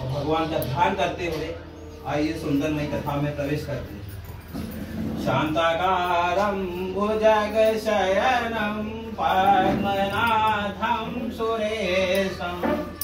और भगवान का ध्यान करते हुए आइए सुंदरमय कथा में प्रवेश करते हैं। शांताकारं भुजगशयनं पद्मनाभं सुरेशं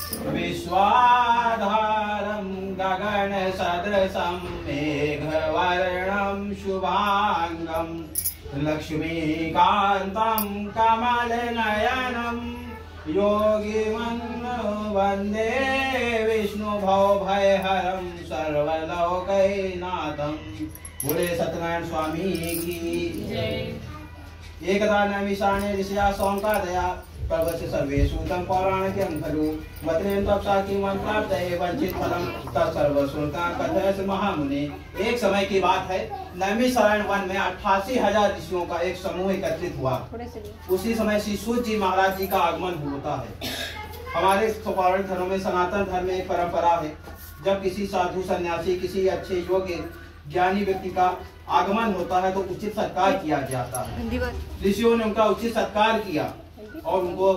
विश्वाधारं गगनसदृशं मेघवर्णं शुभांगं लक्ष्मीकान्तं कमलनयनं योगिमन्नं वन्दे विष्णुभवभयहरं सर्वलोकैकनाथं। बोले सत्यनारायण स्वामी की जय। एकदा नैमिषारण्ये ऋषिया सौंकादया प्रवस्य सर्वेषु तं पौराणिकं खलु वत्रेण तपसा किं प्राप्तये वंचित फलं तत्सर्वशुल्कां कथयसि महामुने। एक समय की बात है, नैमिषारण्य वन में 88,000 ऋषियों का एक समूह एकत्रित हुआ। उसी समय श्री सूत जी महाराज जी का आगमन होता है। हमारे पौराणिक धर्म में, सनातन धर्म में एक परंपरा है, जब किसी साधु सन्यासी, किसी अच्छे योग्य ज्ञानी व्यक्ति का आगमन होता है तो उचित सत्कार किया जाता है। ऋषियों ने उनका उचित सत्कार किया और उनको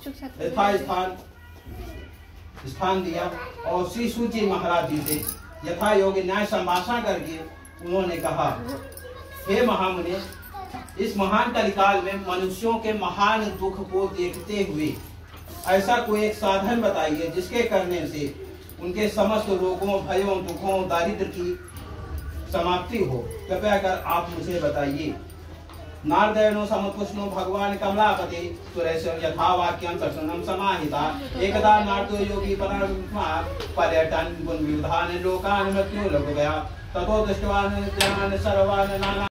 स्थान दिया और श्री सूत जी महाराज जी से यथा योग्य न्याय संभाषण करके उन्होंने कहा, हे महामुने, इस महान कलिकाल में मनुष्यों के महान दुख को देखते हुए ऐसा कोई एक साधन बताइए जिसके करने से उनके समस्त रोगों, भयों, दुखों, दारिद्र की समाप्ति हो। कृपया कर आप मुझे बताइए। नारदयनो समुत्कृष्णो भगवान कमलापति सुरेश यथा वाक्यं सत्संगम समाहिता एकदा नारदो योगी पर्यटन विधान लोकान मृत्यु लघु गया ततो दृष्टवान सर्वान नाना